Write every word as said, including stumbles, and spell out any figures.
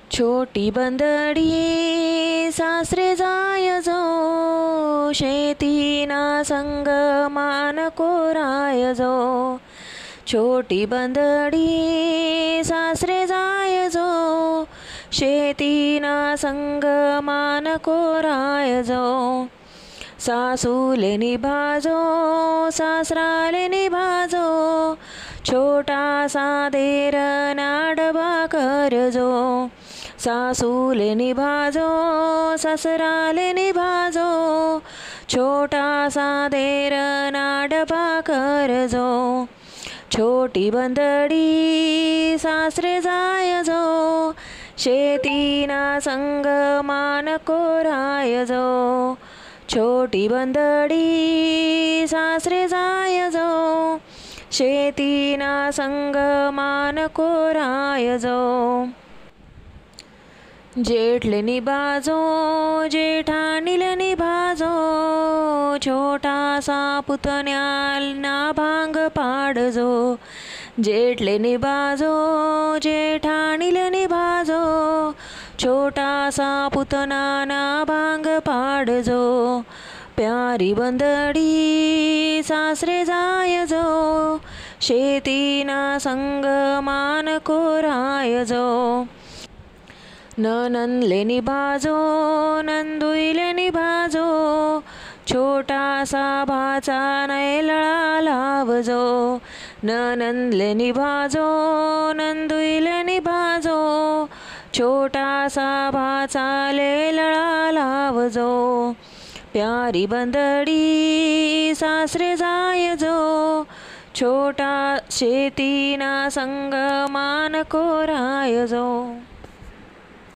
छोटी बंदडी सासरे जाय जो, शेतीना संग मान कोराय जो. छोटी बंदडी सासरे जाय जो, शेतीना संग मान कोराय जो. सासूले निभाजो सासराले निभाजो, छोटा सा देर नाडबा करजो. सासूले निभाजो ससराले निभाजो, छोटा सा देर नाडबा करजो. छोटी बंदडी सासरे जाय जो, शेतीना संग मान कोराय जो. छोटी बंदडी सासरे जाय जो, शेतीना संग मान कोराय जो. जेठले निभाजो जेठानीले निभाजो, छोटा सा पुतण्याना भांग पाडजो. जेठले निभाजो जेठानीले निभाजो, छोटा सा पुतनाना भांग पाडजो. प्यारी बंदडी सासरे जाय जो, शेतीना संग मान कोराय जो. ननंदले निभाजो नंदुईले निभाजो, छोटा सा भाचा नैलळा लावजो. ननंदले निभाजो नंदुईले निभाजो, छोटा सा भाचा लेलळा लावजो. प्यारी बंदडी सासरे जाय जो, छोटा शेतीना संग मान कोराय जो.